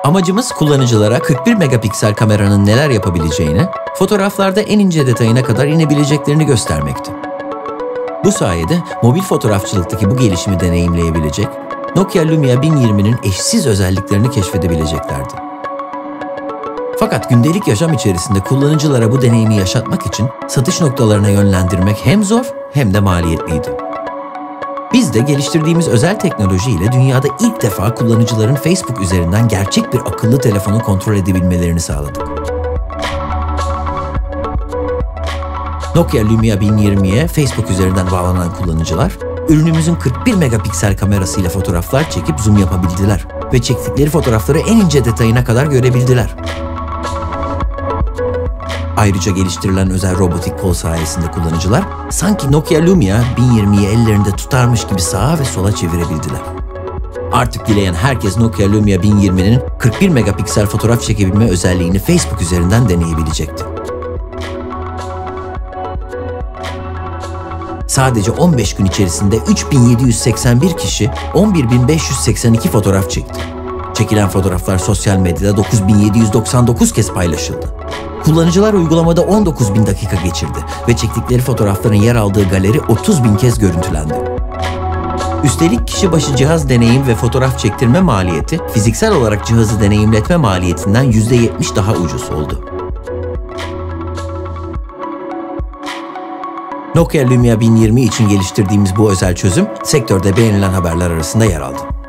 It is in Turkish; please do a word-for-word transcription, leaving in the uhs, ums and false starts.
Amacımız kullanıcılara kırk bir megapiksel kameranın neler yapabileceğini, fotoğraflarda en ince detayına kadar inebileceklerini göstermekti. Bu sayede mobil fotoğrafçılıktaki bu gelişimi deneyimleyebilecek, Nokia Lumia bin yirminin eşsiz özelliklerini keşfedebileceklerdi. Fakat gündelik yaşam içerisinde kullanıcılara bu deneyimi yaşatmak için satış noktalarına yönlendirmek hem zor hem de maliyetliydi. Biz de geliştirdiğimiz özel teknoloji ile dünyada ilk defa kullanıcıların Facebook üzerinden gerçek bir akıllı telefonu kontrol edebilmelerini sağladık. Nokia Lumia bin yirmiye Facebook üzerinden bağlanan kullanıcılar, ürünümüzün kırk bir megapiksel kamerasıyla fotoğraflar çekip zoom yapabildiler ve çektikleri fotoğrafları en ince detayına kadar görebildiler. Ayrıca geliştirilen özel robotik kol sayesinde kullanıcılar sanki Nokia Lumia bin yirmiyi ellerinde tutarmış gibi sağa ve sola çevirebildiler. Artık dileyen herkes Nokia Lumia bin yirminin kırk bir megapiksel fotoğraf çekebilme özelliğini Facebook üzerinden deneyebilecekti. Sadece on beş gün içerisinde üç bin yedi yüz seksen bir kişi on bir bin beş yüz seksen iki fotoğraf çekti. Çekilen fotoğraflar sosyal medyada dokuz bin yedi yüz doksan dokuz kez paylaşıldı. Kullanıcılar uygulamada on dokuz bin dakika geçirdi ve çektikleri fotoğrafların yer aldığı galeri otuz bin kez görüntülendi. Üstelik kişi başı cihaz deneyim ve fotoğraf çektirme maliyeti fiziksel olarak cihazı deneyimletme maliyetinden yüzde yetmiş daha ucuz oldu. Nokia Lumia bin yirmi için geliştirdiğimiz bu özel çözüm sektörde beğenilen haberler arasında yer aldı.